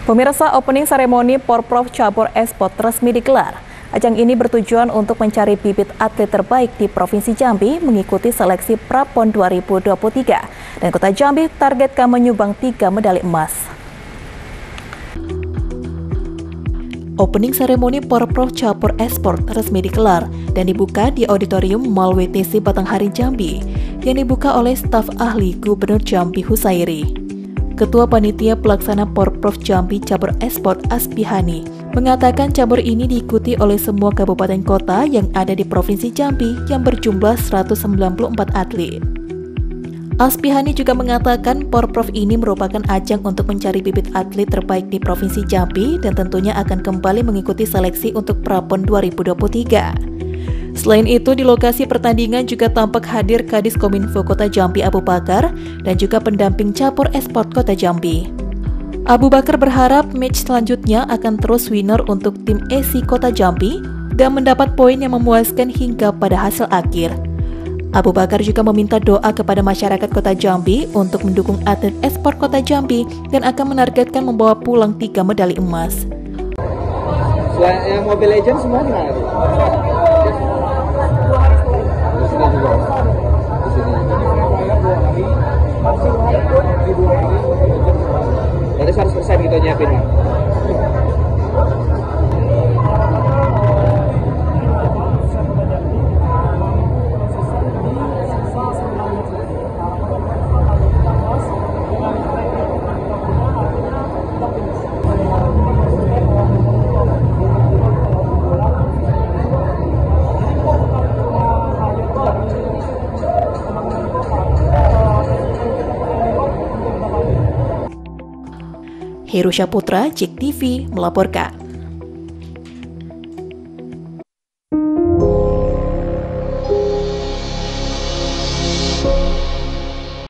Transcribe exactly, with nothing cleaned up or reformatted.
Pemirsa, opening seremoni Porprov Cabur Esport resmi digelar. Ajang ini bertujuan untuk mencari bibit atlet terbaik di Provinsi Jambi mengikuti seleksi Prapon dua ribu dua puluh tiga. Dan Kota Jambi targetkan menyumbang tiga medali emas. Opening seremoni Porprov Cabur Esport resmi digelar dan dibuka di Auditorium Mall W T C Batanghari Jambi yang dibuka oleh staf ahli Gubernur Jambi Husairi. Ketua Panitia Pelaksana Porprov Jambi Cabur Esport Aspihani mengatakan cabur ini diikuti oleh semua kabupaten kota yang ada di Provinsi Jambi yang berjumlah seratus sembilan puluh empat atlet. Aspihani juga mengatakan Porprov ini merupakan ajang untuk mencari bibit atlet terbaik di Provinsi Jambi dan tentunya akan kembali mengikuti seleksi untuk Prapon dua ribu dua puluh tiga. Selain itu, di lokasi pertandingan juga tampak hadir Kadis Kominfo Kota Jambi Abu Bakar dan juga pendamping Cabur Esport Kota Jambi. Abu Bakar berharap match selanjutnya akan terus winner untuk tim E S I Kota Jambi dan mendapat poin yang memuaskan hingga pada hasil akhir. Abu Bakar juga meminta doa kepada masyarakat Kota Jambi untuk mendukung atlet esport Kota Jambi dan akan menargetkan membawa pulang tiga medali emas. Selain yang Mobile Legends semua gimana? Jadi harus selesai gitu nyiapin. Heru Syaputra, J E K T V melaporkan.